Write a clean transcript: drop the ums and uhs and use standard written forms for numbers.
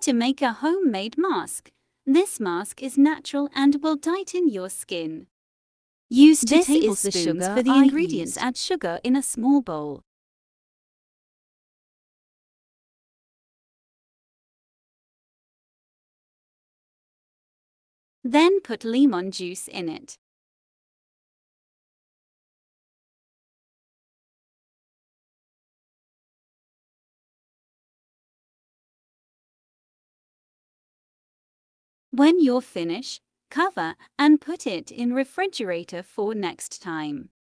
to make a homemade mask. This mask is natural and will tighten your skin. Use 2 tablespoons for the ingredients. Add sugar in a small bowl. Then put lemon juice in it. When you're finished, cover and put it in refrigerator for next time.